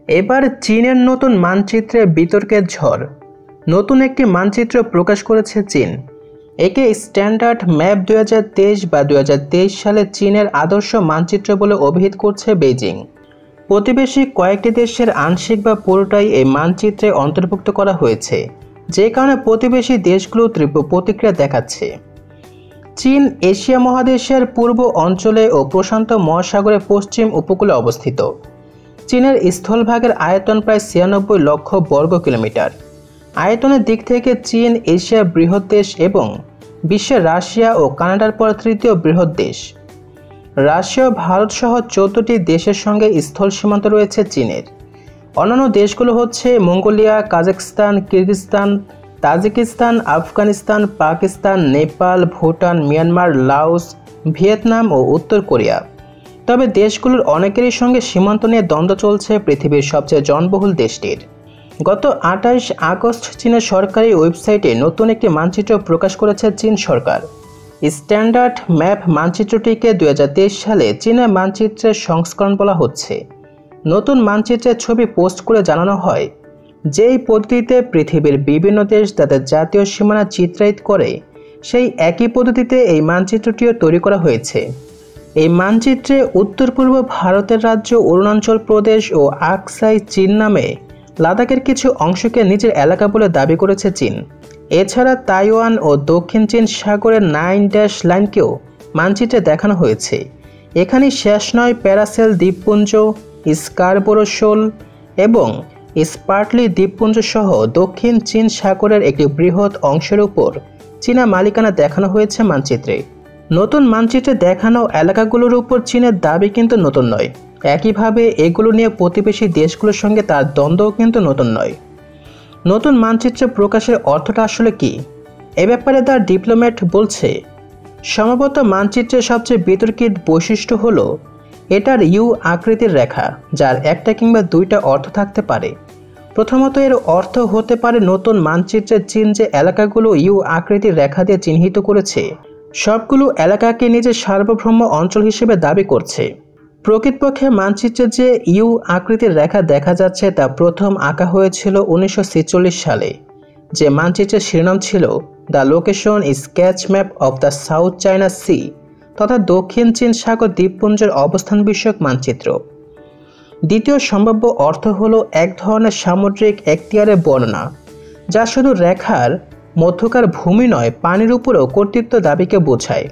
এবার চীনের নতুন মানচিত্রে বিতর্কের ঝড়। নতুন একটি মানচিত্র প্রকাশ করেছে চীন। একে স্ট্যান্ডার্ড ম্যাপ 2023 বা 2023 সালে চীনের আদর্শ মানচিত্র বলে অভিহিত করছে বেইজিং। প্রতিবেশী কয়েকটি দেশের আংশিক বা পুরোটাই এই মানচিত্রে অন্তর্ভুক্ত করা হয়েছে, যে কারণে প্রতিবেশী দেশগুলো তীব্র প্রতিক্রিয়া দেখাচ্ছে। চীন এশিয়া মহাদেশের পূর্ব অঞ্চলে ও প্রশান্ত মহাসাগরের পশ্চিম উপকূলে অবস্থিত। চীনের স্থলভাগের আয়তন প্রায় 96 লক্ষ বর্গ কিলোমিটার। আয়তনের দিক থেকে চীন এশিয়ার বৃহৎ দেশ এবং বিশ্বের রাশিয়া ও কানাডার পর তৃতীয় বৃহৎ দেশ। রাশিয়া ও ভারত সহ 14টি দেশের সঙ্গে স্থল সীমান্ত রয়েছে চীনের। অন্যান্য দেশগুলো হচ্ছে Mongolia, Kazakhstan, Kyrgyzstan, Tajikistan, Afghanistan, Pakistan, Nepal, Bhutan, Myanmar, Laos, Vietnam ও উত্তর কোরিয়া। তবে দেশগুলোর অনেকেরই সঙ্গে সীমান্ত নিয়ে দ্বন্দ্ব চলছে পৃথিবীর সবচেয়ে জনবহুল দেশটির। গত 28 আগস্ট চীনের সরকারি ওয়েবসাইটে নতুন একটি মানচিত্র প্রকাশ করেছে চীন সরকার। স্ট্যান্ডার্ড ম্যাপ মানচিত্রটিকে 2023 সালে চীনের মানচিত্রের সংস্করণ বলা হচ্ছে। নতুন মানচিত্রের ছবি পোস্ট করে জানানো হয়, যেই পদ্ধতিতে পৃথিবীর বিভিন্ন দেশ তাদের জাতীয় সীমানা চিত্রায়িত করে, সেই একই পদ্ধতিতে এই মানচিত্রটিও তৈরি করা হয়েছে। এই মানচিত্রে উত্তর পূর্ব ভারতের রাজ্য অরুণাচল প্রদেশ ও আকসাই চীন নামে লাদাখের কিছু অংশকে নিজের এলাকা বলে দাবি করেছে চীন। এছাড়া তাইওয়ান ও দক্ষিণ চীন সাগরের 9 লাইনকেও মানচিত্রে দেখানো হয়েছে। এখানেই শেষ নয় প্যারাসেল দ্বীপপুঞ্জ, স্কারবোরো শোল এবং স্পার্টলি দ্বীপপুঞ্জ সহ দক্ষিণ চীন সাগরের একটি বৃহৎ অংশের উপর চীনা মালিকানা দেখানো হয়েছে মানচিত্রে। নতুন মানচিত্রে দেখানো এলাকাগুলোর উপর চীনের দাবি কিন্তু নতুন নয়। একইভাবে এগুলো নিয়ে প্রতিবেশী দেশগুলোর সঙ্গে তার দ্বন্দ্বও কিন্তু নতুন নয়। নতুন মানচিত্র প্রকাশের অর্থটা আসলে কি? এ ব্যাপারে দ্য ডিপ্লোম্যাট বলছে, সম্ভবত মানচিত্রের সবচেয়ে বিতর্কিত বৈশিষ্ট্য হলো এটার ইউ আকৃতির রেখা, যার একটা কিংবা দুইটা অর্থ থাকতে পারে। প্রথমত, এর অর্থ হতে পারে নতুন মানচিত্রে চীন যে এলাকাগুলো ইউ আকৃতির রেখা দিয়ে চিহ্নিত করেছে, সবগুলো এলাকাকে নিজের সার্বভৌম অঞ্চল হিসেবে দাবি করছে। প্রকৃতপক্ষে মানচিত্রে যে ইউ আকৃতির রেখা দেখা যাচ্ছে তা প্রথম আঁকা হয়েছিল 1946 সালে, যে মানচিত্রের শিরোনাম ছিল the location sketch map of the south China sea, তথা দক্ষিণ চীন সাগর দ্বীপপুঞ্জের অবস্থান বিষয়ক মানচিত্র। দ্বিতীয় সম্ভাব্য অর্থ হলো এক ধরনের সামুদ্রিক এখতিয়ারের বর্ণনা, যা শুধু রেখার মধ্যকার ভূমি নয়, পানির উপরেও কর্তৃত্ব দাবিকে বোঝায়।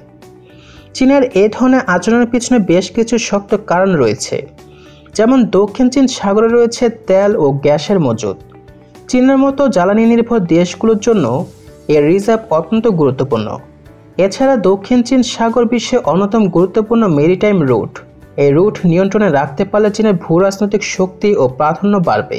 চীনের এ ধরনের আচরণের পিছনে বেশ কিছু শক্ত কারণ রয়েছে। যেমন দক্ষিণ চীন সাগরে রয়েছে তেল ও গ্যাসের মজুদ। চীনের মতো জ্বালানি নির্ভর দেশগুলোর জন্য এর রিজার্ভ অত্যন্ত গুরুত্বপূর্ণ। এছাড়া দক্ষিণ চীন সাগর বিশ্বে অন্যতম গুরুত্বপূর্ণ মেরিটাইম রুট। এই রুট নিয়ন্ত্রণে রাখতে পারলে চীনের ভূরাজনৈতিক শক্তি ও প্রাধান্য বাড়বে।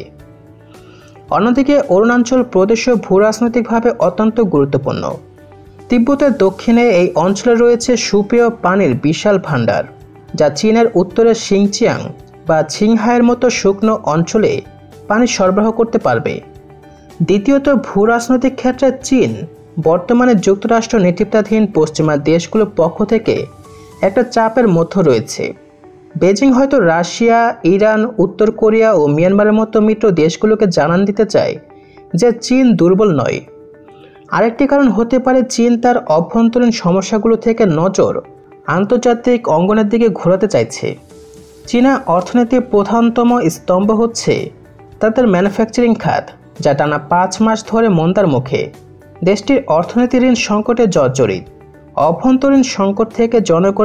অন্যদিকে অরুণাচল প্রদেশও ভূরাজনৈতিকভাবে অত্যন্ত গুরুত্বপূর্ণ। তিব্বতের দক্ষিণে এই অঞ্চলে রয়েছে সুপেয় পানির বিশাল ভাণ্ডার, যা চীনের উত্তরের সিংচিয়াং বা ছিংহাইয়ের মতো শুকনো অঞ্চলে পানি সরবরাহ করতে পারবে। দ্বিতীয়ত, ভূরাজনৈতিক ক্ষেত্রে চীন বর্তমানে যুক্তরাষ্ট্র নেতৃত্বাধীন পশ্চিমা দেশগুলোর পক্ষ থেকে একটা চাপের মধ্যে রয়েছে। বেজিং হয়তো রাশিয়া, ইরান, উত্তর কোরিয়া ও মিয়ানমারের মতো মিত্র দেশগুলোকে জানান দিতে চায় যে চীন দুর্বল নয়। আরেকটি কারণ হতে পারে চীন তার অভ্যন্তরীণ সমস্যাগুলো থেকে নজর আন্তর্জাতিক অঙ্গনের দিকে ঘোরাতে চাইছে। চীনা অর্থনীতির প্রধানতম স্তম্ভ হচ্ছে তাদের ম্যানুফ্যাকচারিং খাত, যা টানা 5 মাস ধরে মন্দার মুখে। দেশটির অর্থনীতি ঋণ সংকটে জর্জরিত। অভ্যন্তরীণ সংকট থেকে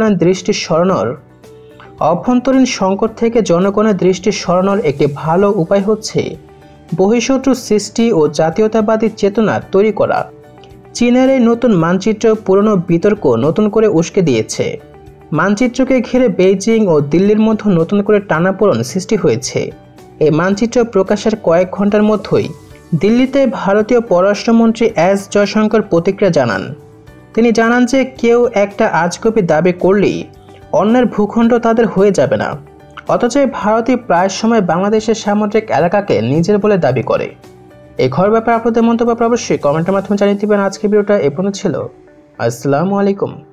জনগণের দৃষ্টি সরানোর একটি ভালো উপায় হচ্ছে বহিঃশত্রু সৃষ্টি ও জাতীয়তাবাদী চেতনা তৈরি করা। চীনের এই নতুন মানচিত্র পুরনো বিতর্ক নতুন করে উস্কে দিয়েছে। মানচিত্রকে ঘিরে বেইজিং ও দিল্লির মধ্যে নতুন করে টানাপোড়েন সৃষ্টি হয়েছে। এই মানচিত্র প্রকাশের কয়েক ঘন্টার মধ্যেই দিল্লিতে ভারতীয় পররাষ্ট্রমন্ত্রী এস জয়শঙ্কর প্রতিক্রিয়া জানান। তিনি জানান যে কেউ একটা আজগুবি দাবি করলেই অন্যের ভূখণ্ড তাদের হয়ে যাবে না। অথচ ভারতই প্রায় সময় বাংলাদেশের সামুদ্রিক এলাকাকে নিজের বলে দাবি করে। এই খবর ব্যাপারে আপনাদের মন্তব্য অবশ্যই কমেন্টের মাধ্যমে জানিয়ে দিবেন। আজকের ভিডিওটা এ পর্যন্ত ছিল। আসসালামু আলাইকুম।